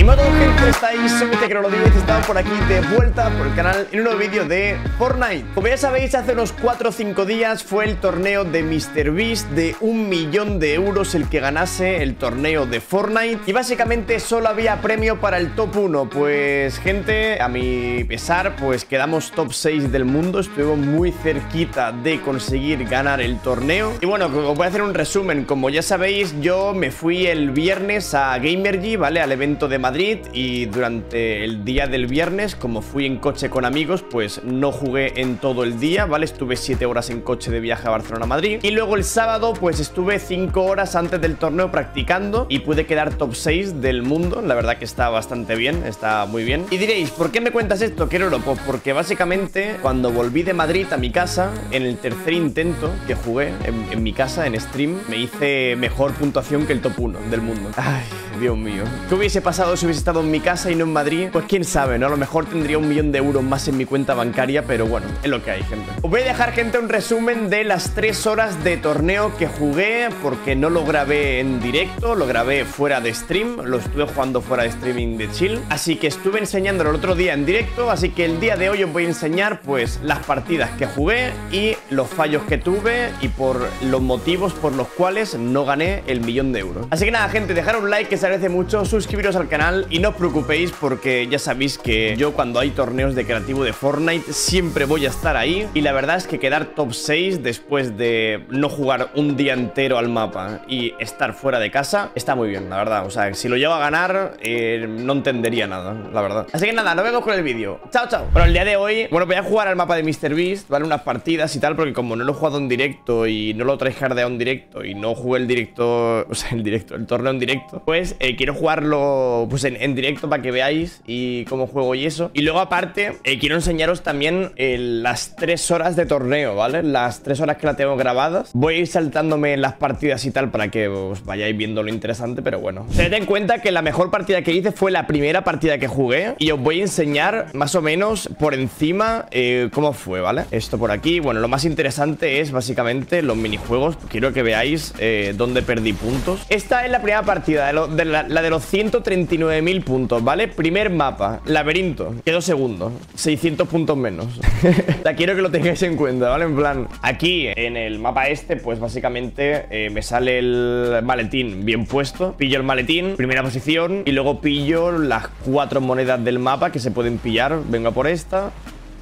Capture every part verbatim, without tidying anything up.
Hola a todos, gente, ¿cómo estáis? Soy Tecrolo diez, estamos por aquí de vuelta por el canal en un nuevo vídeo de Fortnite. Como ya sabéis, hace unos cuatro o cinco días fue el torneo de MrBeast de un millón de euros el que ganase el torneo de Fortnite. Y básicamente solo había premio para el top uno. Pues, gente, a mi pesar, pues quedamos top seis del mundo. Estuvimos muy cerquita de conseguir ganar el torneo. Y bueno, os voy a hacer un resumen. Como ya sabéis, yo me fui el viernes a Gamergy, ¿vale? Al evento de Madrid, y durante el día del viernes, como fui en coche con amigos, pues no jugué en todo el día, ¿vale? Estuve siete horas en coche de viaje a Barcelona-Madrid. Y luego el sábado, pues estuve cinco horas antes del torneo practicando y pude quedar top seis del mundo. La verdad que está bastante bien, está muy bien. Y diréis, ¿por qué me cuentas esto, Queroro? Pues porque básicamente cuando volví de Madrid a mi casa, en el tercer intento que jugué en, en mi casa, en stream, me hice mejor puntuación que el top uno del mundo. Ay, Dios mío. ¿Qué hubiese pasado si hubiese estado en mi casa y no en Madrid? Pues quién sabe, ¿no? A lo mejor tendría un millón de euros más en mi cuenta bancaria, pero bueno, es lo que hay, gente. Os voy a dejar, gente, un resumen de las tres horas de torneo que jugué, porque no lo grabé en directo, lo grabé fuera de stream, lo estuve jugando fuera de streaming de chill, así que estuve enseñándolo el otro día en directo, así que el día de hoy os voy a enseñar, pues, las partidas que jugué y los fallos que tuve y por los motivos por los cuales no gané el millón de euros. Así que nada, gente, dejar un like que se agradece mucho, suscribiros al canal y no os preocupéis porque ya sabéis que yo cuando hay torneos de creativo de Fortnite siempre voy a estar ahí, y la verdad es que quedar top seis después de no jugar un día entero al mapa y estar fuera de casa está muy bien, la verdad. O sea, si lo llevo a ganar eh, no entendería nada, la verdad. Así que nada, nos vemos con el vídeo. Chao, chao. Bueno, el día de hoy, bueno, voy a jugar al mapa de MrBeast, ¿vale? Unas partidas y tal, porque como no lo he jugado en directo y no lo tryhardeado en directo y no jugué el directo, o sea, el directo, el torneo en directo, pues eh, quiero jugarlo pues en, en directo para que veáis y cómo juego y eso. Y luego aparte eh, quiero enseñaros también eh, las tres horas de torneo, ¿vale? Las tres horas que la tengo grabadas. Voy a ir saltándome las partidas y tal para que os vayáis viendo lo interesante, pero bueno. Tened en cuenta que la mejor partida que hice fue la primera partida que jugué y os voy a enseñar más o menos por encima eh, cómo fue, ¿vale? Esto por aquí. Bueno, lo más interesante es básicamente los minijuegos. Quiero que veáis eh, dónde perdí puntos. Esta es la primera partida, de, lo, de la, la de los ciento treinta y nueve mil puntos, ¿vale? Primer mapa, laberinto, quedó segundo, seiscientos puntos menos. O sea, quiero que lo tengáis en cuenta, ¿vale? En plan, aquí en el mapa este, pues básicamente eh, me sale el maletín bien puesto. Pillo el maletín, primera posición, y luego pillo las cuatro monedas del mapa que se pueden pillar. Vengo por esta.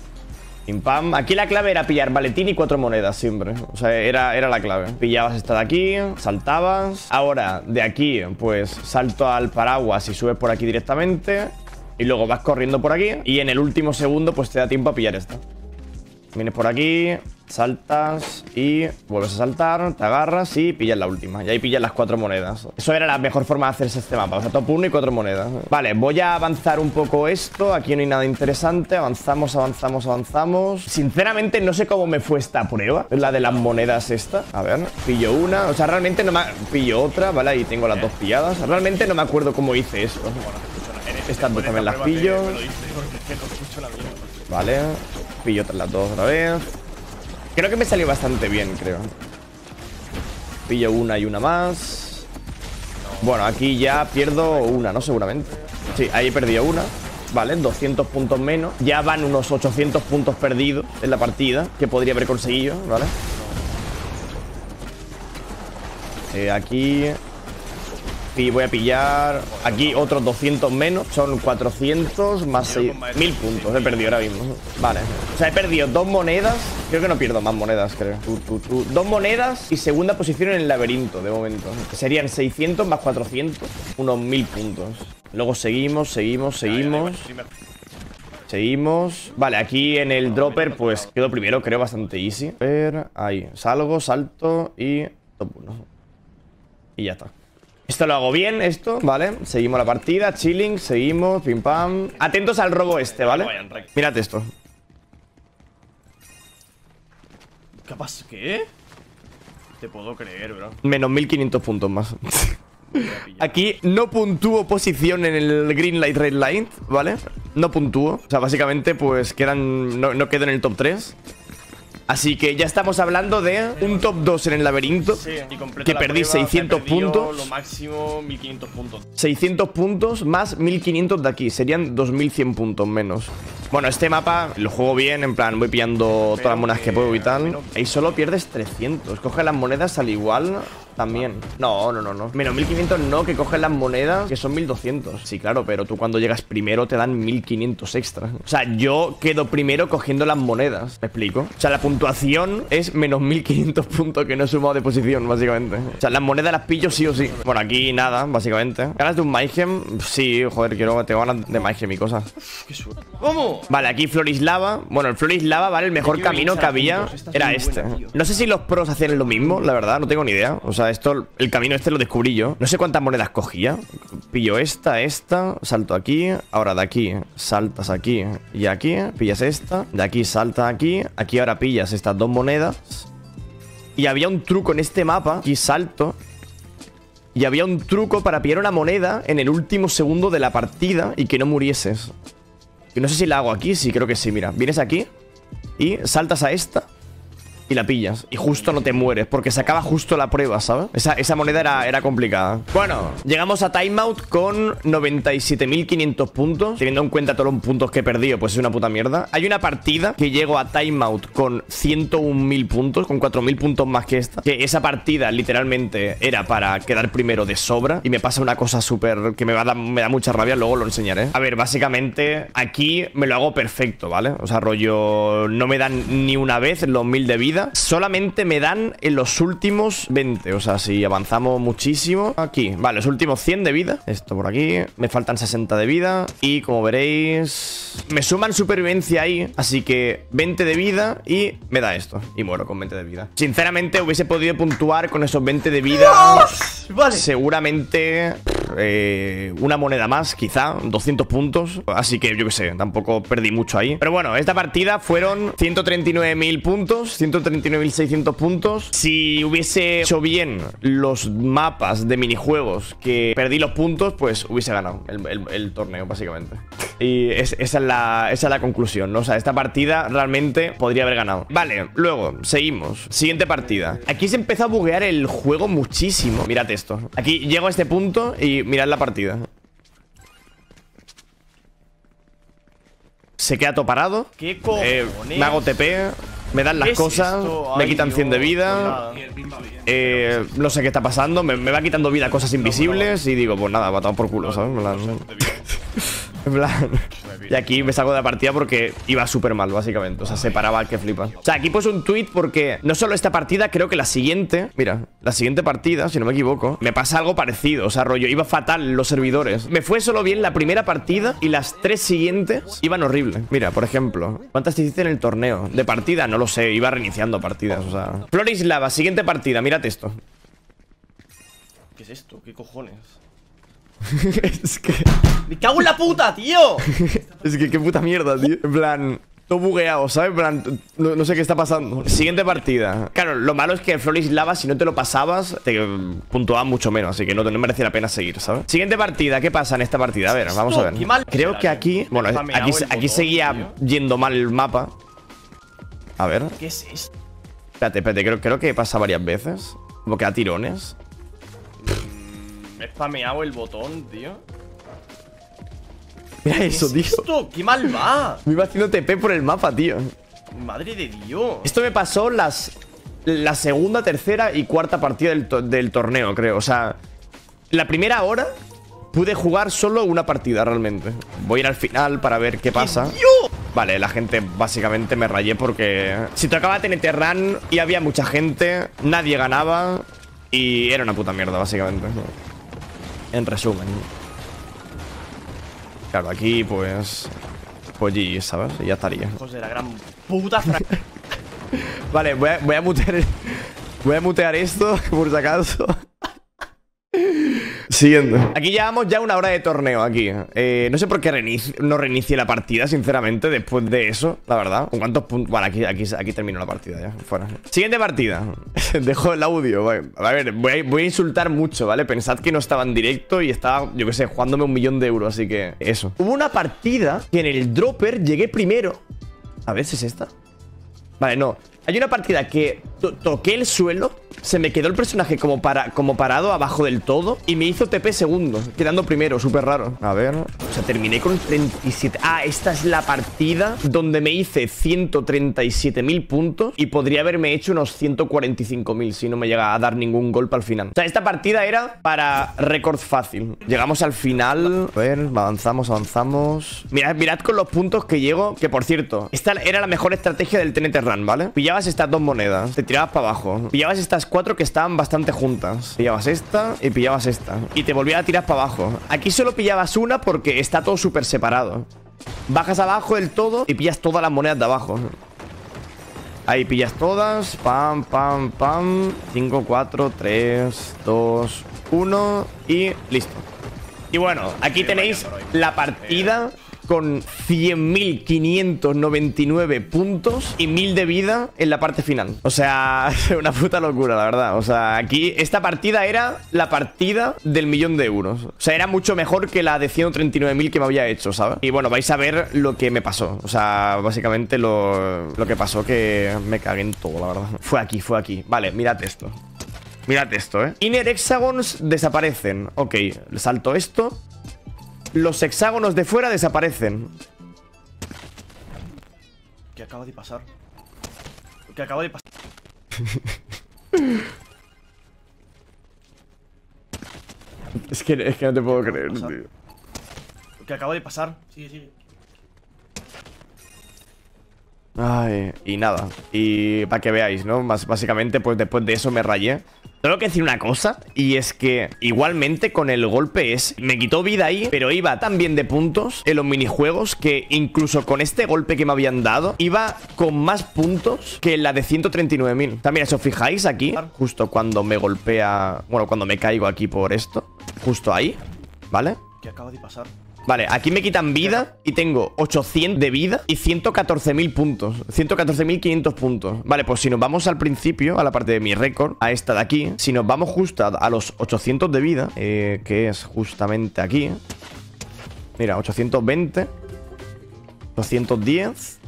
Pim, pam. Aquí la clave era pillar maletín y cuatro monedas siempre. O sea, era, era la clave. Pillabas esta de aquí, saltabas. Ahora, de aquí, pues salto al paraguas y subes por aquí directamente. Y luego vas corriendo por aquí. Y en el último segundo, pues te da tiempo a pillar esta. Vienes por aquí, saltas y vuelves a saltar, te agarras y pillas la última. Y ahí pillas las cuatro monedas. Eso era la mejor forma de hacerse este mapa. O sea, top uno y cuatro monedas. Vale, voy a avanzar un poco esto. Aquí no hay nada interesante. Avanzamos, avanzamos, avanzamos. Sinceramente no sé cómo me fue esta prueba. Es la de las monedas esta. A ver, pillo una. O sea, realmente no me... Pillo otra, ¿vale? Ahí tengo las dos pilladas. Realmente no me acuerdo cómo hice esto. Estas dos también las pillo. Vale. Pillo las dos otra vez. Creo que me salió bastante bien, creo. Pillo una y una más. Bueno, aquí ya pierdo una, ¿no? Seguramente. Sí, ahí he perdido una. Vale, doscientos puntos menos. Ya van unos ochocientos puntos perdidos en la partida que podría haber conseguido, ¿vale? Eh, aquí... Y voy a pillar aquí otros doscientos menos. Son cuatrocientos más seis, mil puntos. He perdido ahora mismo. Vale. O sea, he perdido dos monedas. Creo que no pierdo más monedas, creo. Tú, tú, tú. Dos monedas y segunda posición en el laberinto, de momento. Serían seiscientos más cuatrocientos. Unos mil puntos. Luego seguimos, seguimos, seguimos. Seguimos. Vale, aquí en el dropper, pues quedo primero, creo, bastante easy. A ver, ahí. Salgo, salto y top uno. Y ya está. Esto lo hago bien, esto, ¿vale? Seguimos la partida, chilling, seguimos, pim pam. Atentos al robo este, ¿vale? Mírate esto. ¿Qué pasa? ¿Qué? Te puedo creer, bro. Menos mil quinientos puntos más. Aquí no puntúo posición en el green light, red light, ¿vale? No puntúo. O sea, básicamente, pues quedan... No, no quedo en el top tres. Así que ya estamos hablando de un top dos en el laberinto. Sí, y completa que la perdí prueba, seiscientos o sea, he perdido puntos. Lo máximo mil quinientos puntos. seiscientos puntos más mil quinientos de aquí. Serían dos mil cien puntos menos. Bueno, este mapa lo juego bien. En plan, voy pillando todas las monedas que, que puedo y tal. Menos... Ahí solo pierdes trescientos. Coge las monedas al igual también. No, no, no, no. Menos mil quinientos no, que coges las monedas, que son mil doscientos. Sí, claro, pero tú cuando llegas primero te dan mil quinientos extra. O sea, yo quedo primero cogiendo las monedas. ¿Me explico? O sea, la puntuación es menos mil quinientos puntos que no he sumado de posición, básicamente. O sea, las monedas las pillo sí o sí. Bueno, aquí nada, básicamente. ¿Ganas de un Mayhem? Sí, joder, quiero, tengo ganas de Mayhem y cosas. Qué suerte. ¿Cómo? Vale, aquí Florislava. Bueno, el Florislava, vale, el mejor camino que había era este. No sé si los pros hacían lo mismo, la verdad, no tengo ni idea. O sea, esto, el camino este lo descubrí yo. No sé cuántas monedas cogía. Pillo esta, esta, salto aquí. Ahora de aquí, saltas aquí y aquí. Pillas esta. De aquí salta aquí. Aquí ahora pillas estas dos monedas. Y había un truco en este mapa. Aquí salto. Y había un truco para pillar una moneda en el último segundo de la partida y que no murieses. Y no sé si la hago aquí. Sí, creo que sí, mira. Vienes aquí y saltas a esta y la pillas. Y justo no te mueres, porque se acaba justo la prueba, ¿sabes? Esa, esa moneda era, era complicada. Bueno, llegamos a timeout con noventa y siete mil quinientos puntos. Teniendo en cuenta todos los puntos que he perdido, pues es una puta mierda. Hay una partida que llego a timeout con ciento un mil puntos, con cuatro mil puntos más que esta. Que esa partida literalmente era para quedar primero de sobra. Y me pasa una cosa súper que me, va a dar, me da mucha rabia, luego lo enseñaré. A ver, básicamente aquí me lo hago perfecto, ¿vale? O sea, rollo, no me dan ni una vez los mil de vida. Solamente me dan en los últimos veinte. O sea, si avanzamos muchísimo. Aquí, vale, los últimos cien de vida. Esto por aquí, me faltan sesenta de vida. Y como veréis, me suman supervivencia ahí. Así que veinte de vida y me da esto. Y muero con veinte de vida. Sinceramente hubiese podido puntuar con esos veinte de vida. ¡Dios! Vale. Seguramente eh, una moneda más, quizá doscientos puntos. Así que yo qué sé, tampoco perdí mucho ahí. Pero bueno, esta partida fueron ciento treinta y nueve mil puntos, ciento treinta y nueve mil seiscientos puntos. Si hubiese hecho bien los mapas de minijuegos que perdí los puntos, pues hubiese ganado el, el, el torneo, básicamente. Y es, esa, es la, esa es la conclusión, ¿no? O sea, esta partida realmente podría haber ganado. Vale, luego, seguimos. Siguiente partida. Aquí se empezó a buguear el juego muchísimo. Mirad esto. Aquí llego a este punto y mirad la partida. Se queda todo parado. ¿Qué cojones? Eh, me hago T P. Me dan las cosas, me Ay, quitan cien de vida. Eh, no sé qué está pasando. Me, me va quitando vida cosas invisibles. Y digo, pues nada, va todo por culo, ¿sabes? En plan, en plan. Y aquí me salgo de la partida porque iba súper mal, básicamente. O sea, se paraba que flipas. O sea, aquí puse un tweet porque no solo esta partida, creo que la siguiente. Mira, la siguiente partida, si no me equivoco, me pasa algo parecido. O sea, rollo, iba fatal los servidores. Me fue solo bien la primera partida y las tres siguientes iban horrible. Mira, por ejemplo, ¿cuántas te hiciste en el torneo? De partida, no lo sé, iba reiniciando partidas, o sea. Florislava, siguiente partida, mírate esto. ¿Qué es esto? ¿Qué cojones? Es que... ¡Me cago en la puta, tío! Es que qué puta mierda, tío. En plan, todo bugueado, ¿sabes? En plan, no, no sé qué está pasando. Siguiente partida. Claro, lo malo es que Florislava, si no te lo pasabas, te puntuaba mucho menos. Así que no, no merecía la pena seguir, ¿sabes? Siguiente partida, ¿qué pasa en esta partida? A ver, vamos a ver. Creo que aquí... Bueno, aquí, aquí seguía yendo mal el mapa. A ver. ¿Qué es esto? Espérate, espérate, creo, creo que pasa varias veces. Como que a tirones. Me he spameado el botón, tío. Mira eso, ¿Qué tío. es esto? ¡Qué mal va! Me iba haciendo T P por el mapa, tío. Madre de Dios. Esto me pasó las la segunda, tercera y cuarta partida del, to del torneo, creo. O sea, la primera hora pude jugar solo una partida realmente. Voy a ir al final para ver qué pasa. ¡Qué Dios! Vale, la gente básicamente me rayé porque si tocaba T N T Run y había mucha gente, nadie ganaba y era una puta mierda, básicamente. En resumen. Claro, aquí pues... Pues G G, ¿sabes? Y ya estaría. Hijos de la gran puta fra... Vale, voy a, voy a mutear... Voy a mutear esto, por si acaso. Siguiente. Aquí llevamos ya una hora de torneo aquí. Eh, no sé por qué reinici no reinicié la partida, sinceramente, después de eso, la verdad. ¿Con cuántos puntos? Bueno, aquí, aquí, aquí termino la partida ya. Fuera. Siguiente partida. Dejo el audio. Vale. A ver, voy a, voy a insultar mucho, ¿vale? Pensad que no estaba en directo y estaba, yo qué sé, jugándome un millón de euros, así que eso. Hubo una partida que en el dropper llegué primero. A ver si es esta. Vale, no. Hay una partida que to toqué el suelo, se me quedó el personaje como, para como parado abajo del todo y me hizo T P segundo, quedando primero, súper raro. A ver, o sea, terminé con treinta y siete. Ah, esta es la partida donde me hice ciento treinta y siete mil puntos y podría haberme hecho unos ciento cuarenta y cinco mil si no me llega a dar ningún golpe al final. O sea, esta partida era para récord fácil. Llegamos al final. A ver, avanzamos, avanzamos. Mirad, mirad con los puntos que llego, que por cierto, esta era la mejor estrategia del T N T Run, ¿vale? Pillabas estas dos monedas, te tirabas para abajo. Pillabas estas cuatro que estaban bastante juntas. Pillabas esta y pillabas esta. Y te volvías a tirar para abajo. Aquí solo pillabas una porque está todo súper separado. Bajas abajo del todo y pillas todas las monedas de abajo. Ahí pillas todas. Pam, pam, pam. cinco, cuatro, tres, dos, uno. Y listo. Y bueno, aquí tenéis la partida con cien mil quinientos noventa y nueve puntos y mil de vida en la parte final. O sea, una puta locura, la verdad. O sea, aquí esta partida era la partida del millón de euros. O sea, era mucho mejor que la de ciento treinta y nueve mil que me había hecho, ¿sabes? Y bueno, vais a ver lo que me pasó. O sea, básicamente lo, lo que pasó, que me cagué en todo, la verdad. Fue aquí, fue aquí. Vale, mirad esto. Mirad esto, ¿eh? Inner hexagons desaparecen. Ok, salto esto. Los hexágonos de fuera desaparecen. ¿Qué acaba de pasar? ¿Qué acaba de pasar? es, que, es que no te puedo creer, tío. ¿Qué acaba de pasar? Sigue, sigue. Ay, y nada. Y para que veáis, ¿no? Más básicamente, pues después de eso me rayé. Tengo que decir una cosa, y es que igualmente con el golpe es... Me quitó vida ahí, pero iba tan bien de puntos en los minijuegos que incluso con este golpe que me habían dado, iba con más puntos que la de ciento treinta y nueve mil. También, si os fijáis aquí, justo cuando me golpea... Bueno, cuando me caigo aquí por esto, justo ahí, ¿vale? ¿Qué acaba de pasar? Vale, aquí me quitan vida y tengo ochocientos de vida y ciento catorce mil puntos. ciento catorce mil quinientos puntos. Vale, pues si nos vamos al principio, a la parte de mi récord, a esta de aquí, si nos vamos justo a, a los ochocientos de vida, eh, que es justamente aquí. Mira, ochocientos veinte, ochocientos diez,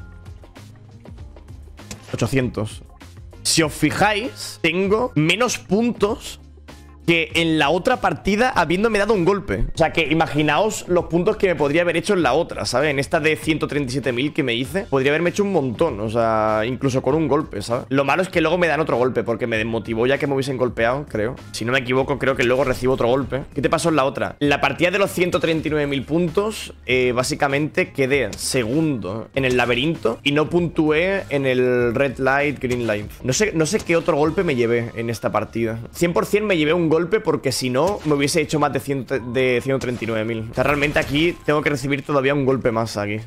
ochocientos. Si os fijáis, tengo menos puntos que en la otra partida habiéndome dado un golpe. O sea que imaginaos los puntos que me podría haber hecho en la otra, ¿sabes? En esta de ciento treinta y siete mil que me hice, podría haberme hecho un montón. O sea, incluso con un golpe, ¿sabes? Lo malo es que luego me dan otro golpe, porque me desmotivó ya que me hubiesen golpeado, creo. Si no me equivoco, creo que luego recibo otro golpe. ¿Qué te pasó en la otra? En la partida de los ciento treinta y nueve mil puntos, eh, básicamente quedé segundo en el laberinto y no puntué en el red light, green light. No sé, no sé qué otro golpe me llevé en esta partida. cien por cien me llevé un golpe, porque si no me hubiese hecho más de, cien, de ciento treinta y nueve mil. O sea, realmente aquí tengo que recibir todavía un golpe más aquí.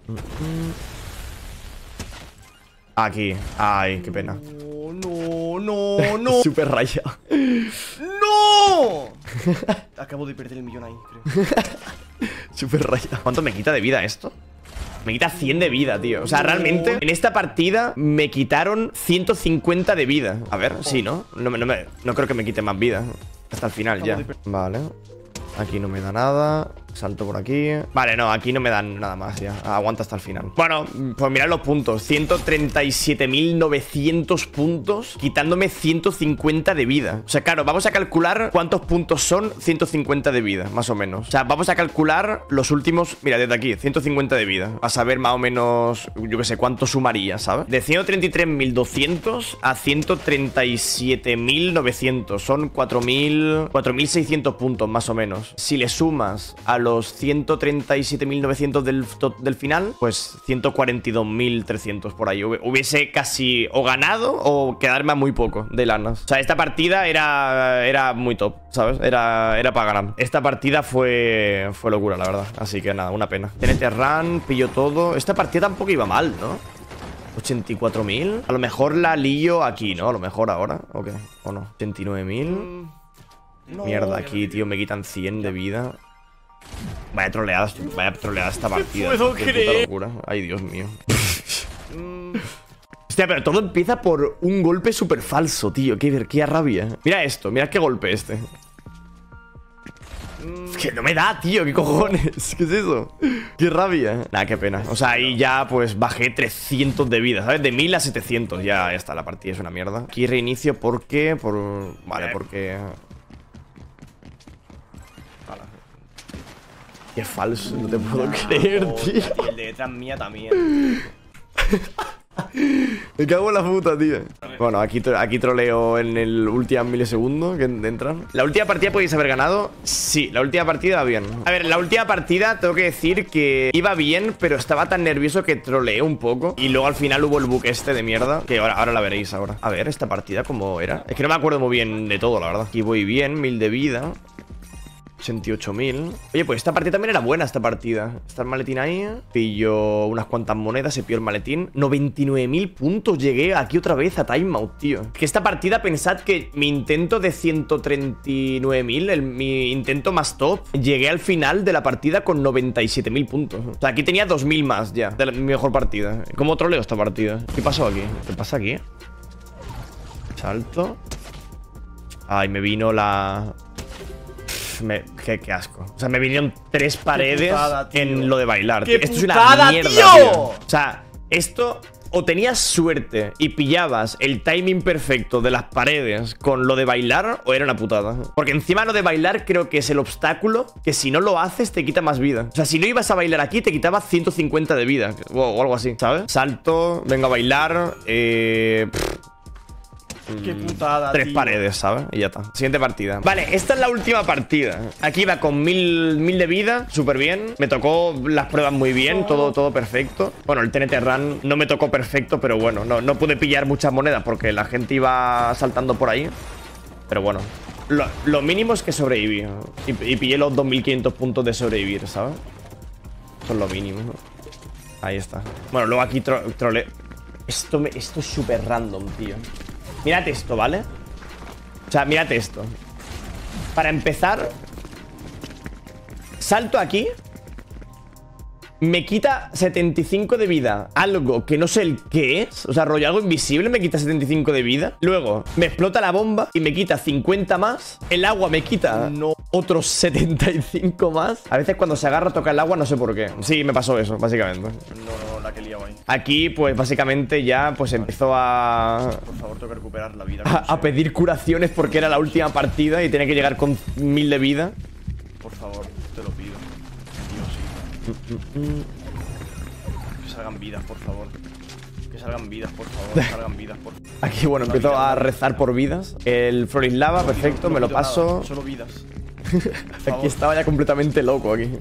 Aquí. Ay, qué pena. No, no, no, no. Súper rayado. ¡No! Acabo de perder el millón ahí, creo. Súper rayado. ¿Cuánto me quita de vida esto? Me quita cien de vida, tío. O sea, realmente en esta partida me quitaron ciento cincuenta de vida. A ver, sí, ¿no? No, no, me, no creo que me quite más vida hasta el final ya. Vale. Aquí no me da nada. Salto por aquí. Vale, no, aquí no me dan nada más ya. Aguanta hasta el final. Bueno, pues mirad los puntos. ciento treinta y siete mil novecientos puntos, quitándome ciento cincuenta de vida. O sea, claro, vamos a calcular cuántos puntos son ciento cincuenta de vida, más o menos. O sea, vamos a calcular los últimos... Mira, desde aquí, ciento cincuenta de vida. A saber más o menos, yo qué sé, cuánto sumaría, ¿sabes? De ciento treinta y tres mil doscientos a ciento treinta y siete mil novecientos. Son cuatro mil seiscientos puntos, más o menos. Si le sumas a los ciento treinta y siete mil novecientos del, del final, pues ciento cuarenta y dos mil trescientos por ahí. Hubiese casi o ganado o quedarme a muy poco de lanas. O sea, esta partida era, era muy top, ¿sabes? Era, era para ganar. Esta partida fue, fue locura, la verdad. Así que nada, una pena. T N T Run, pillo todo. Esta partida tampoco iba mal, ¿no? ochenta y cuatro mil. A lo mejor la lío aquí, ¿no? A lo mejor ahora. ¿O qué? ¿O no? ochenta y nueve mil. No, mierda, aquí, tío, me quitan cien de vida. Vaya troleada, vaya troleada esta partida. No puedo Qué creer. puta locura. Ay, Dios mío. Hostia, pero todo empieza por un golpe súper falso, tío. Qué, qué rabia. Mira esto, mira qué golpe este. que no me da, tío, qué cojones. ¿Qué es eso? Qué rabia. Nah, qué pena. O sea, ahí ya pues bajé trescientos de vida, ¿sabes? De mil a setecientos. Ya está, la partida es una mierda. Aquí reinicio porque... Por... Vale, porque... Qué falso, no te puedo no, creer, oh, tío. Y el de detrás mía también. Me cago en la puta, tío. Bueno, aquí, aquí troleo en el último milisegundo que entran. ¿La última partida podéis haber ganado? Sí, la última partida va bien. A ver, la última partida tengo que decir que iba bien, pero estaba tan nervioso que troleé un poco. Y luego al final hubo el bug este de mierda, que ahora, ahora la veréis ahora. A ver, esta partida cómo era. Es que no me acuerdo muy bien de todo, la verdad. Aquí voy bien, mil de vida. ochenta y ocho mil. Oye, pues esta partida también era buena, esta partida. Está el maletín ahí. Pillo unas cuantas monedas, se pilló el maletín. noventa y nueve mil puntos. Llegué aquí otra vez a timeout, tío. Que esta partida, pensad que mi intento de ciento treinta y nueve mil, el, mi intento más top, llegué al final de la partida con noventa y siete mil puntos. O sea, aquí tenía dos mil más ya de la, mi mejor partida. ¿Cómo troleo esta partida? ¿Qué pasó aquí? ¿Qué pasa aquí? Salto. Ay, me vino la... Me, qué, qué asco. O sea, me vinieron tres paredes putada, en lo de bailar. ¡Qué esto putada, es una mierda, tío! tío. O sea, esto o tenías suerte y pillabas el timing perfecto de las paredes con lo de bailar, o era una putada. Porque encima lo de bailar creo que es el obstáculo que si no lo haces te quita más vida. O sea, si no ibas a bailar aquí te quitaba ciento cincuenta de vida o, o algo así, ¿sabes? Salto, vengo a bailar. Eh... Pff. Qué putada, Tres tío. paredes, ¿sabes? Y ya está. Siguiente partida. Vale, esta es la última partida. Aquí va con mil, mil de vida, súper bien. Me tocó las pruebas muy bien, todo, todo perfecto. Bueno, el T N T Run no me tocó perfecto, pero bueno, no, no pude pillar muchas monedas porque la gente iba saltando por ahí. Pero bueno, lo, lo mínimo es que sobreviví. Y, y pillé los dos mil quinientos puntos de sobrevivir, ¿sabes? Eso es lo mínimo. Ahí está. Bueno, luego aquí tro trole... Esto, me, esto es súper random, tío. Mírate esto, ¿vale? O sea, mírate esto. Para empezar, salto aquí. Me quita setenta y cinco de vida. Algo que no sé el qué es. O sea, rollo, algo invisible me quita setenta y cinco de vida. Luego, me explota la bomba y me quita cincuenta más. El agua me quita no. otros setenta y cinco más. A veces cuando se agarra toca el agua, no sé por qué. Sí, me pasó eso, básicamente. No, no, la que he liado ahí. Aquí, pues, básicamente ya, pues, empezó a... Por favor, tengo que recuperar la vida. A, a pedir curaciones porque era la última partida y tenía que llegar con mil de vida. Por favor, te lo pido. Que salgan vidas, por favor. Que salgan vidas, por favor. Que salgan vidas, por favor. Aquí, bueno, empiezo a rezar por vidas. El Floris Lava, perfecto, me lo paso. Nada, solo vidas. Aquí estaba ya completamente loco aquí.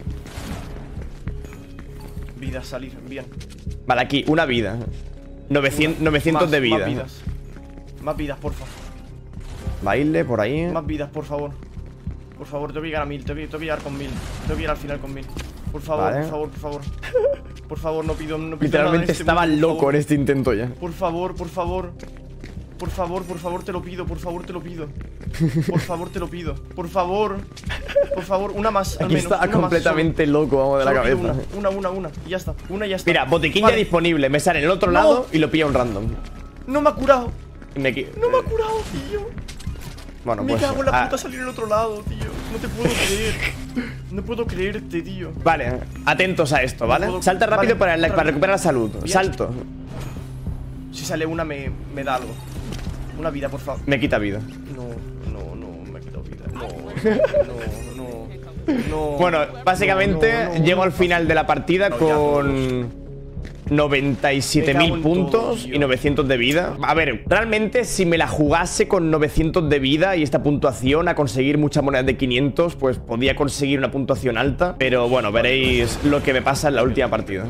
Vidas, salir, bien. Vale, aquí, una vida. novecientos, novecientos más, de vida. Más vidas. Más vidas, por favor. Baile por ahí. Más vidas, por favor. Por favor, tengo que llegar a mil. Tengo que, tengo que llegar con mil. Tengo que llegar al final con mil. Por favor, vale. por favor, por favor. Por favor, no pido, no pido Literalmente nada este estaba mundo, loco en este intento ya. Por favor, por favor. Por favor, por favor, te lo pido. Por favor, te lo pido. Por favor, te lo pido. Por favor. Por favor, una más. Aquí al menos, está una completamente más, loco, vamos, de la cabeza. Una, una, una, una. Y ya está. Una y ya está. Mira, botiquín vale. ya disponible. Me sale en el otro no. lado y lo pilla un random. No me ha curado. Y me... No me ha curado, tío. Bueno, me pues, cago en la ah. puta salir en el otro lado, tío. No te puedo creer. No puedo creerte, tío. Vale, atentos a esto, ¿vale? No puedo... Salta rápido vale, para, la, para recuperar la salud. Bien. Salto. Si sale una me, me da algo. Una vida, por favor. Me quita vida. No, no, no, me ha quitado vida. No, no, no, no. Bueno, básicamente no, no, no, llego no, al no, final de la partida no, con noventa y siete mil puntos todo, y novecientos de vida. A ver, realmente si me la jugase con novecientos de vida y esta puntuación a conseguir muchas monedas de quinientos, pues podía conseguir una puntuación alta. Pero bueno, veréis lo que me pasa en la última partida.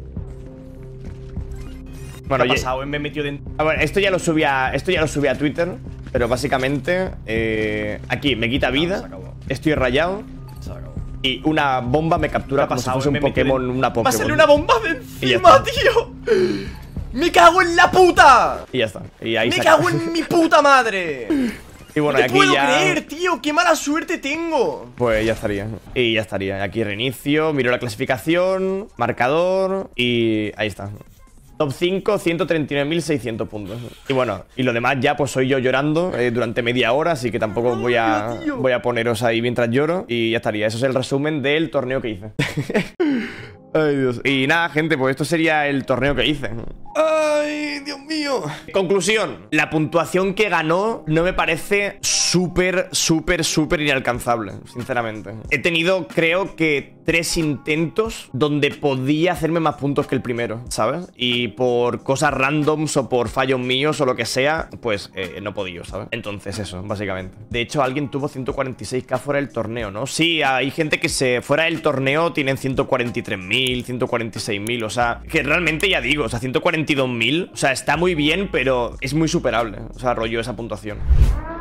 Bueno, ¿qué ha pasado? Me he metido dentro. Ah, bueno, esto ya lo subí a, esto ya lo subí a Twitter. Pero básicamente eh, aquí me quita vida. Estoy rayado. Y una bomba me captura como si fuese un Pokémon, de... una Pokémon. ¡Va a salir una bomba de encima, tío! ¡Me cago en la puta! Y ya está. Y ahí ¡Me se cago en mi puta madre! Y bueno, no te aquí puedo ya... creer, tío. ¡Qué mala suerte tengo! Pues ya estaría. Y ya estaría. Aquí reinicio, miro la clasificación, marcador y ahí está. Top cinco, ciento treinta y nueve mil seiscientos puntos. Y bueno, y lo demás ya pues soy yo llorando eh, durante media hora, así que tampoco voy a, voy a poneros ahí mientras lloro. Y ya estaría, eso es el resumen del torneo que hice. Ay, Dios. Y nada, gente, pues esto sería el torneo que hice. Ay, Dios mío. Conclusión. La puntuación que ganó no me parece súper, súper, súper inalcanzable, sinceramente. He tenido, creo que, tres intentos donde podía hacerme más puntos que el primero, ¿sabes? Y por cosas randoms o por fallos míos o lo que sea, pues eh, no he podido, ¿sabes? Entonces eso, básicamente. De hecho, alguien tuvo ciento cuarenta y seis K fuera del torneo, ¿no? Sí, hay gente que se fuera del torneo tienen ciento cuarenta y tres mil, ciento cuarenta y seis mil, o sea, que realmente ya digo, o sea, ciento cuarenta y dos mil, o sea, está muy bien, pero es muy superable, o sea, rollo esa puntuación.